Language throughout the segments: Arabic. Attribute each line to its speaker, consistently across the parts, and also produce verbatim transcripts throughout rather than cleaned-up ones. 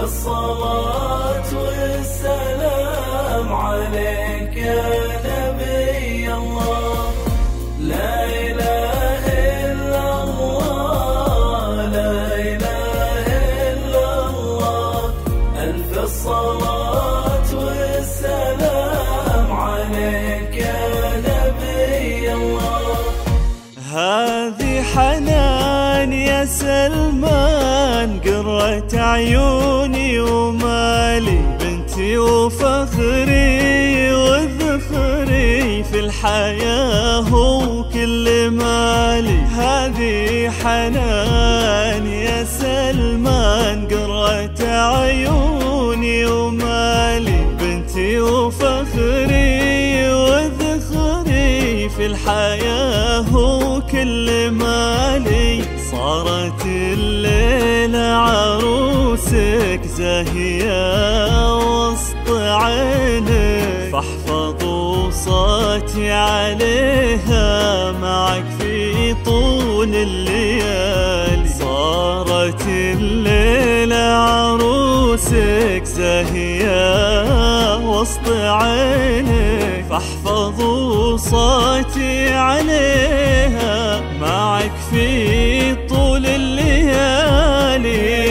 Speaker 1: الصلاة والسلام عليك يا نبي الله. لا إله إلا الله، لا إله إلا الله. ألف الصلاة والسلام عليك يا نبي الله.
Speaker 2: هذه حنان يا سلمان، قرة عيوني ومالي، بنتي وفخري وذخري في الحياة وكل مالي. هذه حنان يا سلمان، قرة عيوني ومالي، بنتي وفخري وذخري في الحياة وكل مالي. صارت الليلة عروسك زاهية وسط عينك، فاحفظوا صوتي عليها معك في طول الليالي. صارت الليلة عروسك زاهية وسط عينك، فاحفظوا صوتي عليها معك في طول الليالي.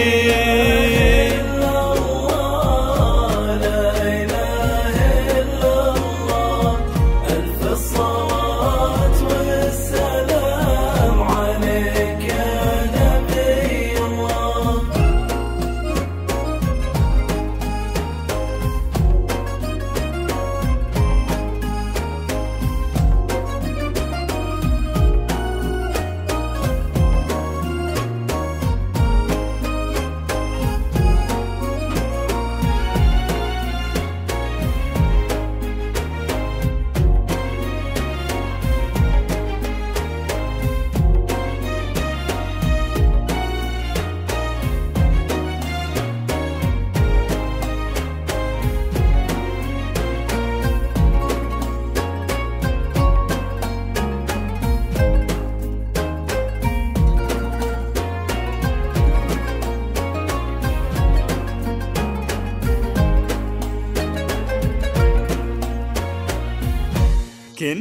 Speaker 2: كن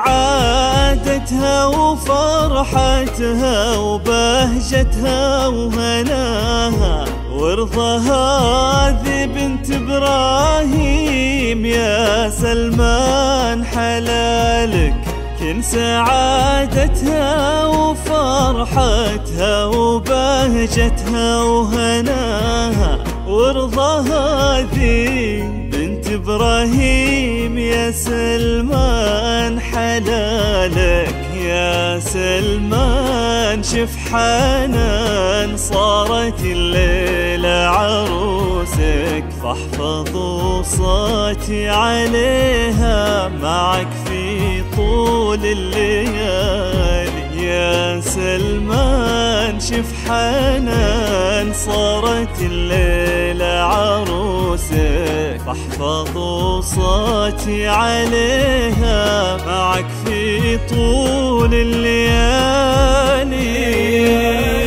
Speaker 2: سعادتها وفرحتها وبهجتها وهناها، وارضى هذه بنت إبراهيم يا سلمان حلالك. كن سعادتها وفرحتها وبهجتها وهناها، وارضى هذه بنت إبراهيم يا سلمان حلالك. يا سلمان شف حنان، صارت الليلة عروسك، فاحفظوا صوتي عليها معك في طول الليالي. يا سلمان شف حنان، صارت الليلة عروسك، فاحفظوا صوتي عليها معك في طول الليالي.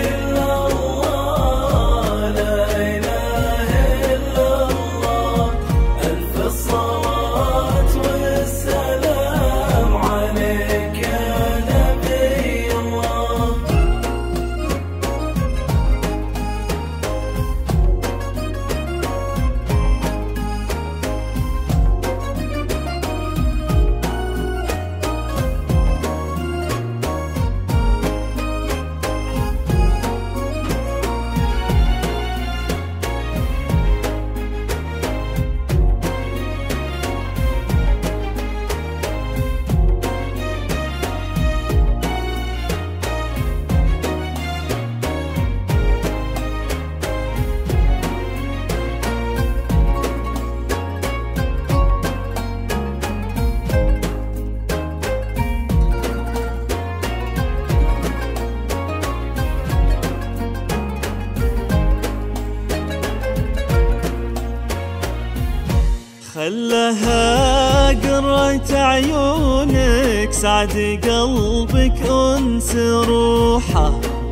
Speaker 2: خلها قرة عيونك سعد قلبك أنس روحه،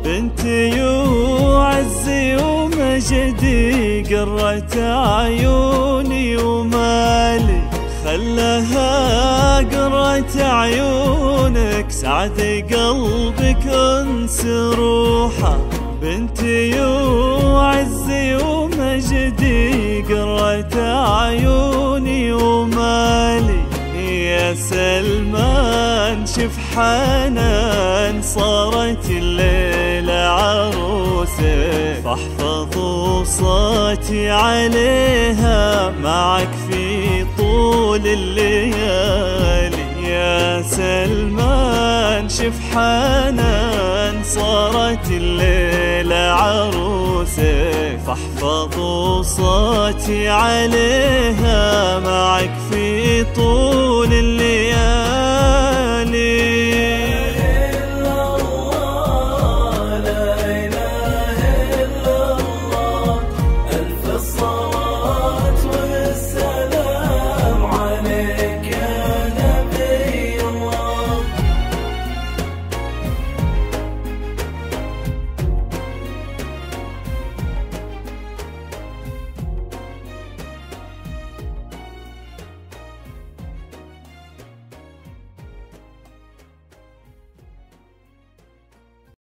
Speaker 2: بنتي وعزي ومجدي قرة عيوني ومالي، خلها قرة عيونك سعد قلبك انس روحه. بنتي وعزي ومجدي قرة عيوني ومالي، يا سلمان شف حنان صارت الليلة عروسة، فاحفظوا صوتي عليها معك في طول الليالي. يا سلمان شف حنان صارت الليلة عروسة، فاحفظوا صوتي عليها معك في طول الليالي.